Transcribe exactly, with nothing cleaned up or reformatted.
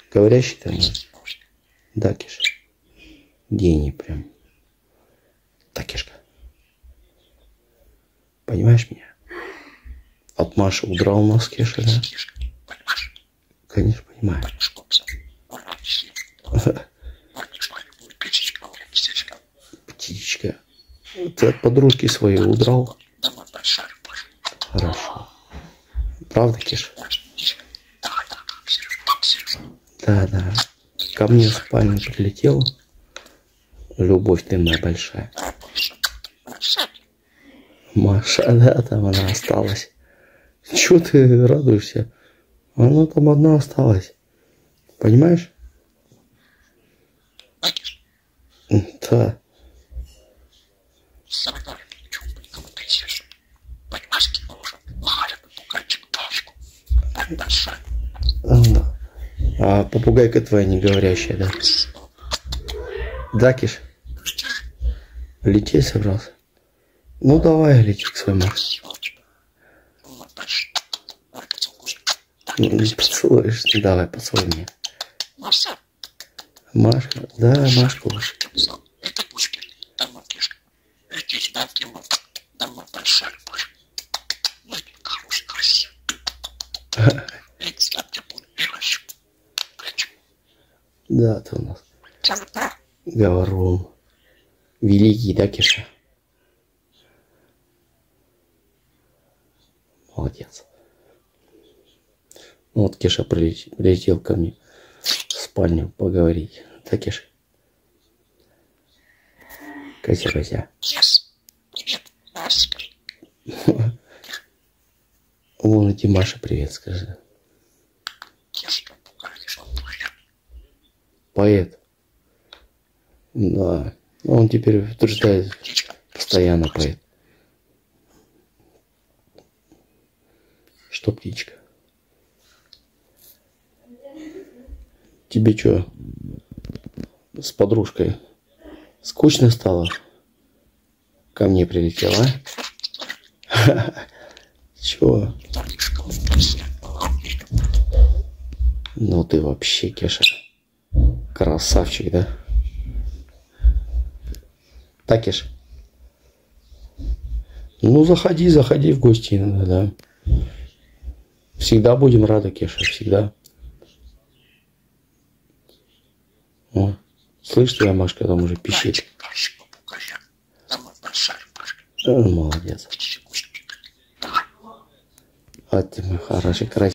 Говорящий там? Да, Кеша. Гений прям. Так, Кешка. Понимаешь меня? От Маши удрал нос, Кеша, да? Конечно, понимаю. Птичка. Ты от подружки своей удрал? Хорошо. Правда, Кеша? Да, да. Ко мне в спальню прилетел. Любовь ты моя большая. Маша, да, там она осталась. Чего ты радуешься? Она там одна осталась. Понимаешь? Да. А попугайка твоя не говорящая, да? Да, Киш? Лететь собрался? Ну давай, лети к своей Маше. Поцелуешь? Давай, поцелуй меня. Машка? Да, Машку. Да, ты у нас говорун. Великий, да, Кеша? Молодец. Ну, вот Кеша прилетел, прилетел ко мне в спальню поговорить. Да, Кеша? Кося, Кося. Вон иди Маша привет скажи. Поэт. Да. Он теперь утверждает постоянно поэт. Что птичка? Тебе что, с подружкой скучно стало? Ко мне прилетела, а? Чего? Ну ты вообще, Кеша, красавчик, да? Так, Кеш? Ну заходи, заходи в гости иногда, да. Всегда будем рады, Кеша, всегда. О, слышь, твоя Машка там уже пищит. Молодец. А ты мой хороший, красивый.